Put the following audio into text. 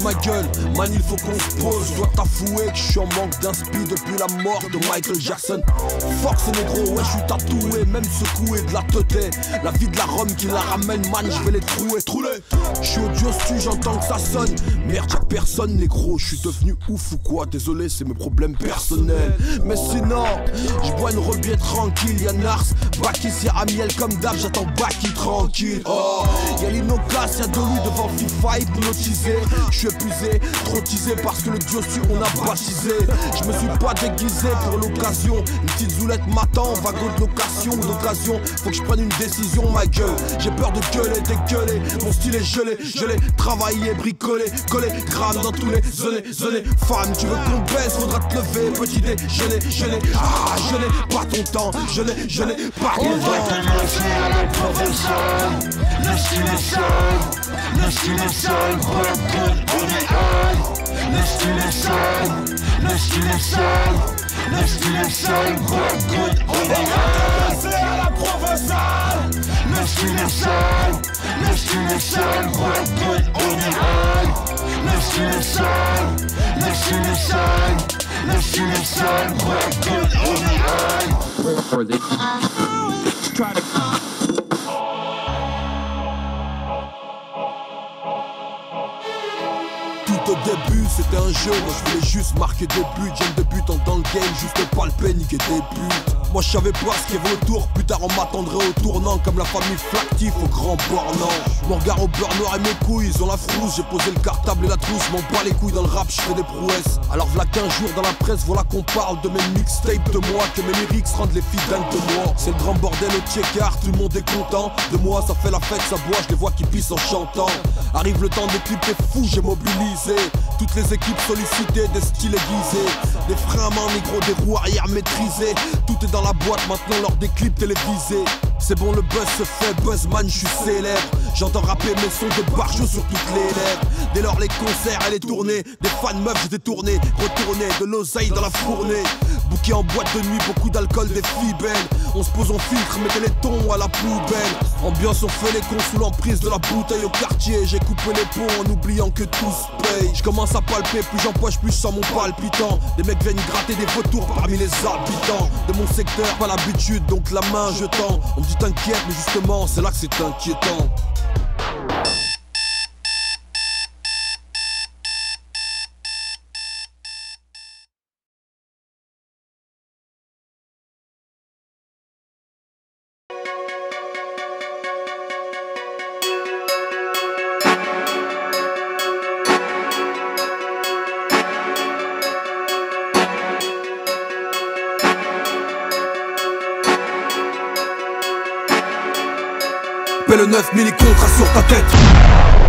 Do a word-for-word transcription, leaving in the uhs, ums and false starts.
ma gueule, man il faut qu'on se pose. Je dois t'avouer que je suis en manque d'inspi depuis la mort de Michael Jackson. Force négro, ouais je suis tatoué, même secoué de la teuté. La vie de la Rome qui la ramène, man je vais les trouer, trouler. Je suis audio stu, j'entends que ça sonne. Merde y'a personne négro, je suis devenu ouf ou quoi? Désolé c'est mes problèmes personnels. Mais sinon, je bois une rebière tranquille. Y'a Nars, Bakis, y'a Amiel comme d'hab, j'attends Baki tranquille. Oh, y'a l'Inocas, y'a de lui devant FIFA hypnotisé. Je suis épuisé, trop teasé parce que le dieu stu on a baptisé. Je me suis pas déguisé pour l'occasion. Une petite zoulette m'attend, wagon de location ou d'occasion. Faut que je prenne une décision ma gueule. J'ai peur de gueuler, dégueuler. Mon style est gelé, je l'ai travaillé, bricolé, collé, grave dans tous les zones, zones. Femme, tu veux qu'on baisse, faudra te lever. Petit déjeuner, je n'ai, ah, je n'ai pas ton temps. Je n'ai, je n'ai pas ton temps. On va commencer à la professeur. Le style est sale, le style est sale, rap good, on est high. Le style est sale, le style est sale, le style est sale, rap good, on est high. On va commencer à la professeur. Le style est sale, le style est sale, rap good, on est high. Le style est sale, le style est sale, le style est sale, rap good, on est high. For the try to Tout au début c'était un jeu, moi je voulais juste marquer des buts. J'aime des buts en dans le game, juste pas le pain, niquer des buts. Moi je savais pas ce qu'il y avait autour, plus tard on m'attendrait au tournant. Comme la famille Flactif au grand bornant. Mon regard au beurre noir et mes couilles, ils ont la frousse. J'ai posé le cartable et la trousse, m'en bats les couilles dans le rap, je fais des prouesses. Alors v'là quinze jours dans la presse, voilà qu'on parle de mes mixtapes de moi. Que mes lyrics rendent les filles dingues de moi. C'est le grand bordel au check-art, tout le monde est content. De moi ça fait la fête, ça boit, je les vois qui pissent en chantant. Arrive le temps des clips, t'es fou, j'ai mobilisé toutes les équipes sollicitées, des styles aiguisés, des freins à main négro, des roues arrière maîtrisées. Tout est dans la boîte maintenant lors des clips télévisés. C'est bon le buzz se fait, buzzman je suis célèbre. J'entends rapper mes sons de barjot sur toutes les lèvres. Dès lors les concerts et les tournées, des fans meufs j'étais tourné, retourné, de l'oseille dans la fournée. Bouquet en boîte de nuit, beaucoup d'alcool, des filles belles. On se pose en filtre, mettez les tons à la poubelle. Ambiance on fait les cons sous l'emprise de la bouteille au quartier. J'ai coupé les pots en oubliant que tout se paye. Je commence à palper, plus j'empoche, plus je sens mon palpitant. Des mecs viennent gratter des vautours parmi les habitants de mon secteur, pas l'habitude, donc la main je tends. On me dit t'inquiète, mais justement c'est là que c'est inquiétant. Fais le neuf milli contrat sur ta tête.